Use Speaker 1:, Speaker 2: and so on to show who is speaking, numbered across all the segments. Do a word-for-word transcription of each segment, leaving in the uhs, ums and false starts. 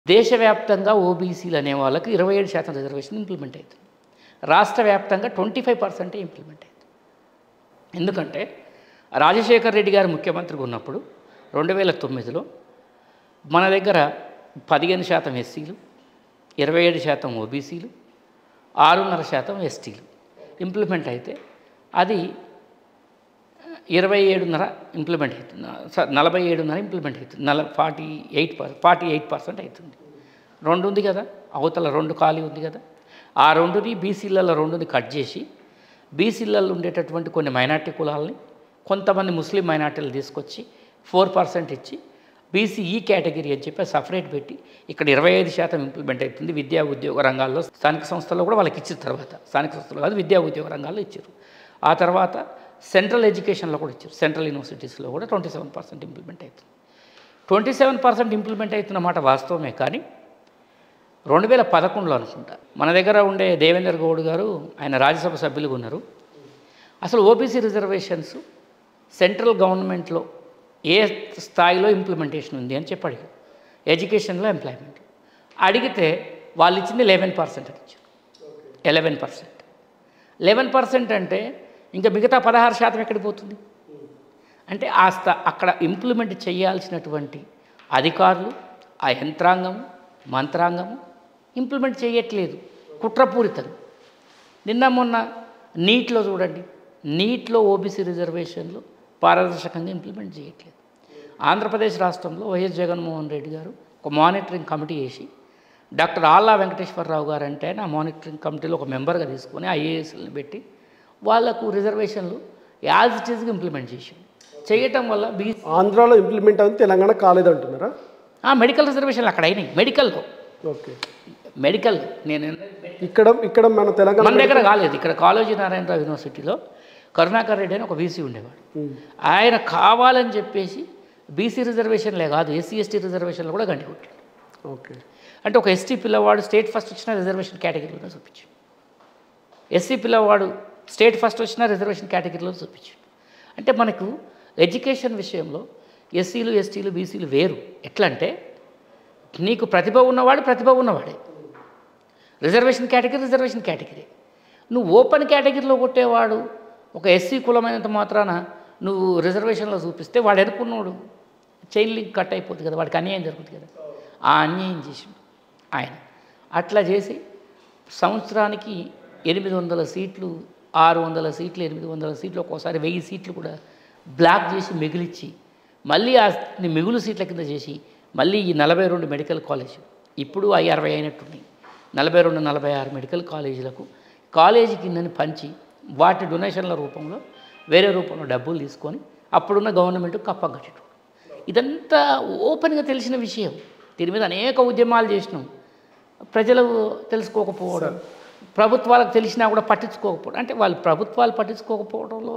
Speaker 1: దేశవ్యాప్తంగా ఓబీసీలు అనే వాళ్ళకి ఇరవై ఏడు శాతం రిజర్వేషన్ ఇంప్లిమెంట్ అవుతుంది. రాష్ట్ర వ్యాప్తంగా ట్వంటీ ఫైవ్ పర్సెంటే ఇంప్లిమెంట్ అవుతుంది. ఎందుకంటే రాజశేఖర్ రెడ్డి గారు ముఖ్యమంత్రిగా ఉన్నప్పుడు రెండు వేల తొమ్మిదిలో మన దగ్గర పదిహేను శాతం ఎస్సీలు, ఇరవై ఏడు శాతం ఓబీసీలు, ఆరున్నర శాతం ఎస్టీలు ఇంప్లిమెంట్ అయితే అది ఇరవై ఏడున్నర ఇంప్లిమెంట్ అవుతుంది, నలభై ఏడున్నర ఇంప్లిమెంట్ అవుతుంది, నల forty eight per forty eight percent అవుతుంది. రెండు ఉంది కదా, అవతల రెండు ఖాళీ ఉంది కదా, ఆ రెండుని బీసీలలో రెండుని కట్ చేసి బీసీలలో ఉండేటటువంటి కొన్ని మైనార్టీ కులాలని కొంతమంది ముస్లిం మైనార్టీలు తీసుకొచ్చి ఫోర్ పర్సెంట్ ఇచ్చి బీసీ ఈ కేటగిరీ అని చెప్పి సపరేట్ పెట్టి ఇక్కడ ఇరవై ఐదు శాతం ఇంప్లిమెంట్ అవుతుంది. విద్యా ఉద్యోగ రంగాల్లో స్థానిక సంస్థల్లో కూడా వాళ్ళకి ఇచ్చిన తర్వాత స్థానిక సంస్థలు కాదు విద్యా ఉద్యోగ రంగాల్లో ఇచ్చారు. ఆ తర్వాత సెంట్రల్ ఎడ్యుకేషన్లో కూడా ఇచ్చారు. సెంట్రల్ యూనివర్సిటీస్లో కూడా ట్వంటీ సెవెన్ పర్సెంట్ ఇంప్లిమెంట్ అవుతుంది. ట్వంటీ సెవెన్ పర్సెంట్ ఇంప్లిమెంట్ అవుతున్నమాట వాస్తవమే. కానీ రెండు వేల పదకొండులో అనుకుంటా మన దగ్గర ఉండే దేవేందర్ గౌడ్ గారు ఆయన రాజ్యసభ సభ్యులుగా ఉన్నారు. అసలు ఓబీసీ రిజర్వేషన్స్ సెంట్రల్ గవర్నమెంట్లో ఏ స్థాయిలో ఇంప్లిమెంటేషన్ ఉంది అని చెప్పి అడిగారు. ఎడ్యుకేషన్లో ఎంప్లాయ్మెంట్ అడిగితే వాళ్ళు ఇచ్చింది లెవెన్ పర్సెంట్ అని ఇచ్చారు. ఎలెవెన్ పర్సెంట్ లెవెన్ పర్సెంట్ అంటే ఇంకా మిగతా పదహారు శాతం ఎక్కడికి పోతుంది అంటే ఆ స్థా అక్కడ ఇంప్లిమెంట్ చేయాల్సినటువంటి అధికారులు, ఆ యంత్రాంగం, మంత్రాంగము ఇంప్లిమెంట్ చేయట్లేదు, కుట్రపూరితం. నిన్న మొన్న నీట్లో చూడండి, నీట్లో ఓబీసీ రిజర్వేషన్లు పారదర్శకంగా ఇంప్లిమెంట్ చేయట్లేదు. ఆంధ్రప్రదేశ్ రాష్ట్రంలో వైఎస్ జగన్మోహన్ రెడ్డి గారు ఒక మానిటరింగ్ కమిటీ వేసి డాక్టర్ ఆల్లా వెంకటేశ్వరరావు గారు అంటే ఆ మానిటరింగ్ కమిటీలో ఒక మెంబర్గా తీసుకొని ఐఏఎస్ని పెట్టి వాళ్లకు రిజర్వేషన్లు యాజ్ ఇట్ ఈజ్గా ఇంప్లిమెంట్ చేసి చేయటం వల్ల బీ
Speaker 2: ఆంధ్రాలో ఇంప్లిమెంట్ అవుతుంది, తెలంగాణ కాలేదంటున్నారా?
Speaker 1: మెడికల్ రిజర్వేషన్లు అక్కడ అయినాయి. మెడికల్లో
Speaker 2: ఓకే
Speaker 1: మెడికల్ నేను
Speaker 2: ఇక్కడ ఇక్కడ మన తెలంగాణ
Speaker 1: మన దగ్గర కాలేదు. ఇక్కడ కాళోజీ నారాయణరావు యూనివర్సిటీలో కరుణాకర్ రెడ్డి అని ఒక బీసీ ఉండేవాడు. ఆయన కావాలని చెప్పేసి బీసీ రిజర్వేషన్లే కాదు ఎస్సీ ఎస్టీ రిజర్వేషన్లు కూడా గంటి కొట్టాడు.
Speaker 2: ఓకే
Speaker 1: అంటే ఒక ఎస్టీ పిల్లవాడు స్టేట్ ఫస్ట్ వచ్చిన రిజర్వేషన్ కేటగిరీలో చూపించాడు, ఎస్సీ పిల్లవాడు స్టేట్ ఫస్ట్ వచ్చిన రిజర్వేషన్ కేటగిరీలో చూపించాడు. అంటే మనకు ఎడ్యుకేషన్ విషయంలో ఎస్సీలు ఎస్టీలు బీసీలు వేరు. ఎట్లా అంటే నీకు ప్రతిభ ఉన్నవాడు ప్రతిభ ఉన్నవాడే, రిజర్వేషన్ కేటగిరీ రిజర్వేషన్ కేటగిరీ. నువ్వు ఓపెన్ కేటగిరీలో కొట్టేవాడు ఒక ఎస్సీ కులమైనంత మాత్రాన నువ్వు రిజర్వేషన్లో చూపిస్తే వాడు ఎదుర్కొన్నాడు చైన్ లింక్ కట్ అయిపోతుంది కదా, వాడికి అన్యాయం జరుగుతుంది కదా. ఆ అన్యాయం చేసిండు ఆయన. అట్లా చేసి సంవత్సరానికి ఎనిమిది వందల సీట్లు ఆరు వందల సీట్లు ఎనిమిది వందల సీట్లు ఒక్కోసారి వెయ్యి సీట్లు కూడా బ్లాక్ చేసి మిగిలిచ్చి మళ్ళీ ఆ మిగులు సీట్ల కింద చేసి మళ్ళీ ఈ నలభై రెండు మెడికల్ కాలేజ్ ఇప్పుడు అవి అరవై అయినట్టున్నాయి, నలభై రెండు నలభై ఆరు మెడికల్ కాలేజీలకు కాలేజీ కిందని పంచి వాటి డొనేషన్ల రూపంలో వేరే రూపంలో డబ్బులు తీసుకొని అప్పుడున్న గవర్నమెంట్ కప్పగట్టడం. ఇదంతా ఓపెన్గా తెలిసిన విషయం. దీని మీద అనేక ఉద్యమాలు చేసినాం. ప్రజలు తెలుసుకోకపోవడం, ప్రభుత్వాలకు తెలిసినా కూడా పట్టించుకోకపోవడం. అంటే వాళ్ళు ప్రభుత్వాలు పట్టించుకోకపోవడంలో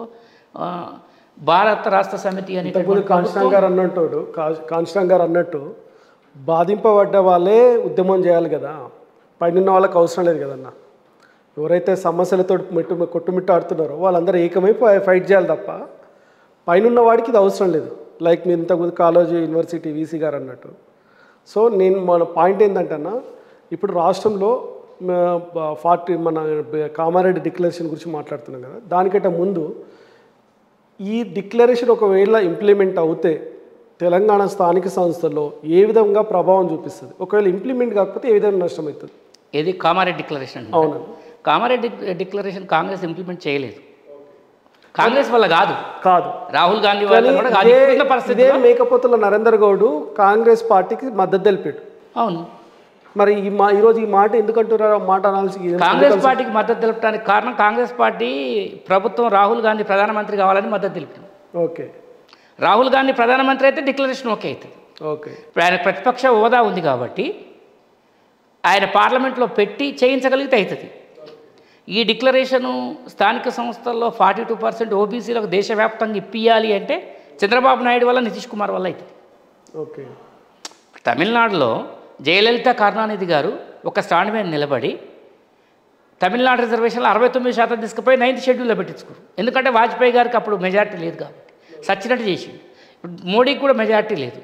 Speaker 1: భారత రాష్ట్ర సమితి అని
Speaker 2: కాంచనా గారు అన్నట్టు కాంచనా గారు అన్నట్టు బాధింపబడ్డ వాళ్ళే ఉద్యమం చేయాలి కదా, పైన వాళ్ళకి అవసరం లేదు కదన్న. ఎవరైతే సమస్యలతో మెట్టు కొట్టుమిట్టాడుతున్నారో వాళ్ళందరూ ఏకమైపు ఫైట్ చేయాలి తప్ప పైన వాడికి ఇది అవసరం లేదు. లైక్ మీరు ఇంతకుముందు కాలేజీ యూనివర్సిటీ వీసీ గారు అన్నట్టు. సో నేను మన పాయింట్ ఏంటంటే అన్న, ఇప్పుడు రాష్ట్రంలో ఫార్టీ మన కామారెడ్డి డిక్లరేషన్ గురించి మాట్లాడుతున్నాం కదా, దానికంటే ముందు ఈ డిక్లరేషన్ ఒకవేళ ఇంప్లిమెంట్ అవుతే తెలంగాణ స్థానిక సంస్థల్లో ఏ విధంగా ప్రభావం చూపిస్తుంది, ఒకవేళ ఇంప్లిమెంట్ కాకపోతే ఏ విధంగా నష్టం అవుతుంది?
Speaker 1: ఏది కామారెడ్డి డిక్లరేషన్?
Speaker 2: అవును,
Speaker 1: కామారెడ్డి డిక్లరేషన్ కాంగ్రెస్ ఇంప్లిమెంట్ చేయలేదు. కాంగ్రెస్ వల్ల కాదు
Speaker 2: కాదు
Speaker 1: రాహుల్ గాంధీ వల్ల పరిస్థితి.
Speaker 2: మేకపోతుల నరేందర్ గౌడ్ కాంగ్రెస్ పార్టీకి మద్దతు తెలిపాడు.
Speaker 1: అవును,
Speaker 2: మరి ఈ మా ఈరోజు ఈ మాట ఎందుకంటున్నారు? మాట అనాల్సి
Speaker 1: కాంగ్రెస్ పార్టీకి మద్దతు తెలపడానికి కారణం కాంగ్రెస్ పార్టీ ప్రభుత్వం రాహుల్ గాంధీ ప్రధానమంత్రి కావాలని మద్దతు తెలిపింది.
Speaker 2: ఓకే,
Speaker 1: రాహుల్ గాంధీ ప్రధానమంత్రి అయితే డిక్లరేషన్ ఓకే అవుతుంది.
Speaker 2: ఓకే,
Speaker 1: ఇప్పుడు ఆయన ప్రతిపక్ష హోదా ఉంది కాబట్టి ఆయన పార్లమెంట్లో పెట్టి చేయించగలిగితే అవుతుంది. ఈ డిక్లరేషను స్థానిక సంస్థల్లో ఫార్టీ టూ పర్సెంట్ ఓబీసీలకు దేశవ్యాప్తంగా ఇప్పియాలి అంటే చంద్రబాబు నాయుడు వల్ల నితీష్ కుమార్ వల్ల అవుతుంది.
Speaker 2: ఓకే,
Speaker 1: తమిళనాడులో జయలలిత కరుణానిధి గారు ఒక స్టాండ్ మీద నిలబడి తమిళనాడు రిజర్వేషన్లో అరవై తొమ్మిది శాతం తీసుకుపోయి నైన్త్ షెడ్యూల్లో పెట్టించుకోరు. ఎందుకంటే వాజ్పేయి గారికి అప్పుడు మెజార్టీ లేదు కాబట్టి సచ్చినట్టు చేసిండు. ఇప్పుడు మోడీకి కూడా మెజార్టీ లేదు.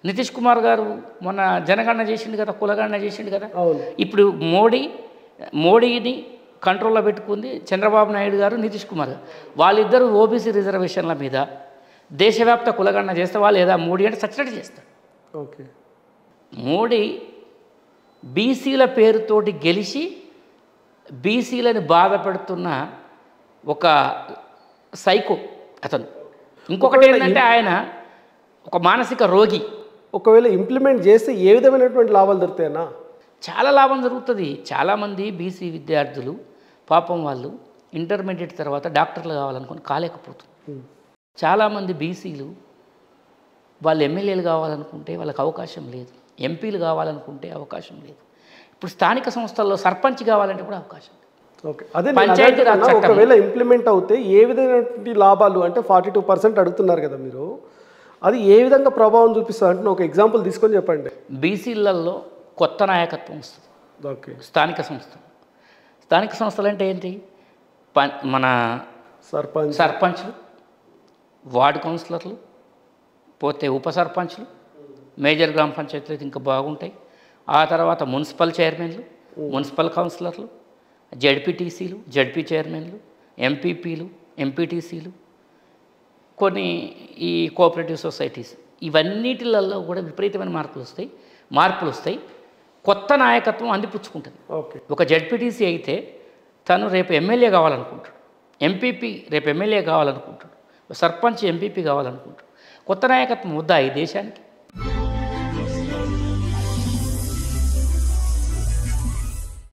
Speaker 1: నితీష్ కుమార్ గారు మొన్న జనగణన చేసిండు కదా, కులగణన చేసిండు కదా.
Speaker 2: అవును.
Speaker 1: ఇప్పుడు మోడీ మోడీని కంట్రోల్లో పెట్టుకుంది చంద్రబాబు నాయుడు గారు, నితీష్ కుమార్ గారు. వాళ్ళిద్దరూ ఓబీసీ రిజర్వేషన్ల మీద దేశవ్యాప్త కులగణన చేస్తే వాళ్ళు లేదా మోడీ అంటే సచ్చినట్టు చేస్తారు.
Speaker 2: ఓకే.
Speaker 1: మోడీ బీసీల పేరుతోటి గెలిచి బీసీలని బాధ పెడుతున్న ఒక సైకో అతను. ఇంకొకటి ఏంటంటే ఆయన ఒక మానసిక రోగి.
Speaker 2: ఒకవేళ ఇంప్లిమెంట్ చేస్తే ఏ విధమైనటువంటి లాభాలు దొరుకుతాయన్నా?
Speaker 1: చాలా లాభం జరుగుతుంది. చాలామంది బీసీ విద్యార్థులు పాపం వాళ్ళు ఇంటర్మీడియట్ తర్వాత డాక్టర్లు కావాలనుకుని కాలేకపోతుంది. చాలామంది బీసీలు వాళ్ళు ఎమ్మెల్యేలు కావాలనుకుంటే వాళ్ళకి అవకాశం లేదు, ఎంపీలు కావాలనుకుంటే అవకాశం లేదు. ఇప్పుడు స్థానిక సంస్థల్లో సర్పంచ్ కావాలంటే కూడా అవకాశం లేదు.
Speaker 2: ఓకే. అదే పంచాయతీరాజ్ ఒకవేళ ఇంప్లిమెంట్ అవుతే ఏ విధమైనటువంటి లాభాలు అంటే ఫార్టీ టూ పర్సెంట్ అడుగుతున్నారు కదా మీరు, అది ఏ విధంగా ప్రభావం చూపిస్తుంది అంటే ఒక ఎగ్జాంపుల్ తీసుకొని చెప్పండి.
Speaker 1: బీసీలలో కొత్త నాయకత్వం వస్తుంది.
Speaker 2: ఓకే.
Speaker 1: స్థానిక సంస్థ స్థానిక సంస్థలు అంటే ఏంటి? మన
Speaker 2: సర్పంచ్
Speaker 1: సర్పంచ్లు, వార్డు కౌన్సిలర్లు, పోతే ఉప సర్పంచ్లు, మేజర్ గ్రామ పంచాయతీలు ఇంకా బాగుంటాయి. ఆ తర్వాత మున్సిపల్ చైర్మన్లు, మున్సిపల్ కౌన్సిలర్లు, జడ్పీటీసీలు, జడ్పీ చైర్మన్లు, ఎంపీపీలు, ఎంపీటీసీలు, కొన్ని ఈ కోఆపరేటివ్ సొసైటీస్, ఇవన్నిటిలలో కూడా విపరీతమైన మార్పులు వస్తాయి మార్పులు వస్తాయి కొత్త నాయకత్వం అందిపుచ్చుకుంటుంది.
Speaker 2: ఓకే.
Speaker 1: ఒక జడ్పీటీసీ అయితే తను రేపు ఎమ్మెల్యే కావాలనుకుంటాడు, ఎంపీపీ రేపు ఎమ్మెల్యే కావాలనుకుంటాడు, సర్పంచ్ ఎంపీపీ కావాలనుకుంటాడు. కొత్త నాయకత్వం వద్దా ఈ దేశానికి?